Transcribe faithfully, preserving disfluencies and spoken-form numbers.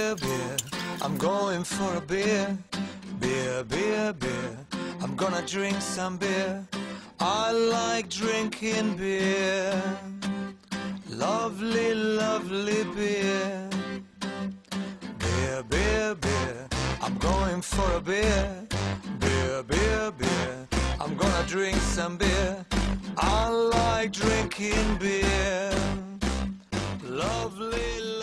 beer, beer, I'm going for a beer. Beer, beer, beer, I'm gonna drink some beer. I like drinking beer. Lovely, lovely beer. Beer, beer, beer, I'm going for a beer. Beer, beer, beer, I'm gonna drink some beer. I like drinking beer. Lovely,